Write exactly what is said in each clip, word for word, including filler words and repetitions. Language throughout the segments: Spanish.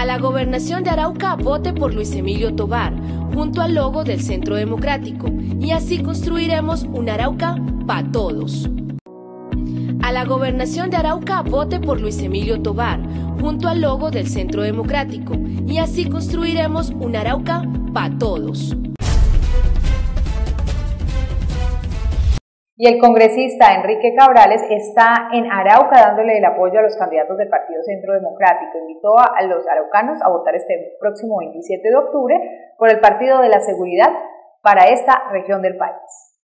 A la gobernación de Arauca, vote por Luis Emilio Tovar, junto al logo del Centro Democrático, y así construiremos un Arauca para todos. A la gobernación de Arauca, vote por Luis Emilio Tovar, junto al logo del Centro Democrático, y así construiremos un Arauca para todos. Y el congresista Enrique Cabrales está en Arauca dándole el apoyo a los candidatos del Partido Centro Democrático. Invitó a los araucanos a votar este próximo veintisiete de octubre por el Partido de la Seguridad para esta región del país.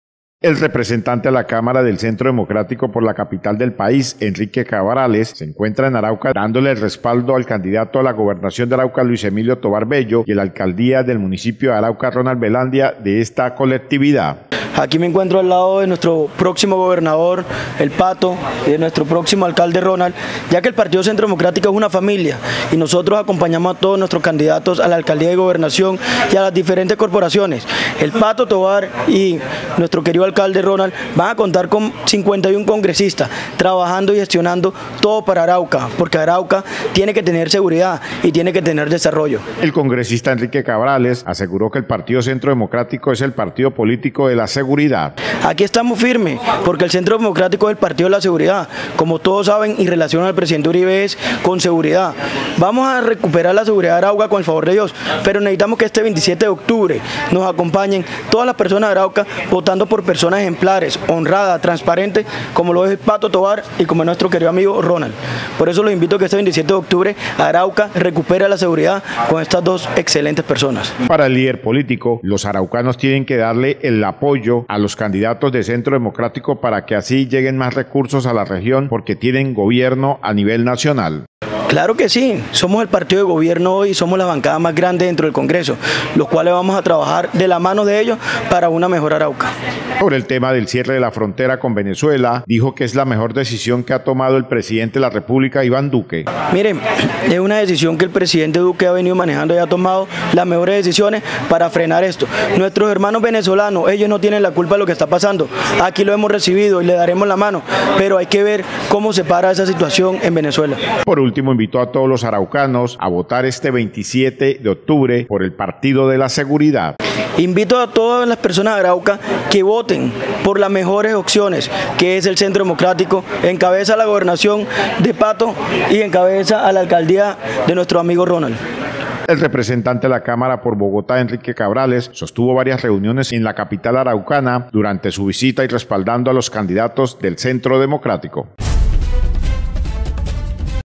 El representante a la Cámara del Centro Democrático por la capital del país, Enrique Cabrales, se encuentra en Arauca dándole el respaldo al candidato a la gobernación de Arauca, Luis Emilio Tovar Bello, y a la alcaldía del municipio de Arauca, Ronald Velandia, de esta colectividad. Aquí me encuentro al lado de nuestro próximo gobernador, el Pato, y de nuestro próximo alcalde Ronald, ya que el Partido Centro Democrático es una familia y nosotros acompañamos a todos nuestros candidatos a la alcaldía de gobernación y a las diferentes corporaciones. El Pato Tovar y nuestro querido alcalde Ronald van a contar con cincuenta y un congresistas trabajando y gestionando todo para Arauca, porque Arauca tiene que tener seguridad y tiene que tener desarrollo. El congresista Enrique Cabrales aseguró que el Partido Centro Democrático es el partido político de la seguridad. Aquí estamos firmes, porque el Centro Democrático es el partido de la seguridad. Como todos saben, y relación al presidente Uribe es con seguridad. Vamos a recuperar la seguridad de Arauca con el favor de Dios, pero necesitamos que este veintisiete de octubre nos acompañen todas las personas de Arauca votando por personas ejemplares, honradas, transparentes, como lo es el Pato Tovar y como es nuestro querido amigo Ronald. Por eso los invito a que este veintisiete de octubre Arauca recupere la seguridad con estas dos excelentes personas. Para el líder político, los araucanos tienen que darle el apoyo a los candidatos de Centro Democrático para que así lleguen más recursos a la región, porque tienen gobierno a nivel nacional. Claro que sí, somos el partido de gobierno hoy, somos la bancada más grande dentro del Congreso, los cuales vamos a trabajar de la mano de ellos para una mejor Arauca. Sobre el tema del cierre de la frontera con Venezuela, dijo que es la mejor decisión que ha tomado el presidente de la República, Iván Duque. Miren, es una decisión que el presidente Duque ha venido manejando y ha tomado las mejores decisiones para frenar esto. Nuestros hermanos venezolanos, ellos no tienen la culpa de lo que está pasando. Aquí lo hemos recibido y le daremos la mano, pero hay que ver cómo se para esa situación en Venezuela. Por último, invitó a todos los araucanos a votar este veintisiete de octubre por el Partido de la Seguridad. Invito a todas las personas de Arauca que voten por las mejores opciones, que es el Centro Democrático, encabeza la gobernación de Pato y encabeza a la alcaldía de nuestro amigo Ronald. El representante de la Cámara por Bogotá, Enrique Cabrales, sostuvo varias reuniones en la capital araucana durante su visita y respaldando a los candidatos del Centro Democrático.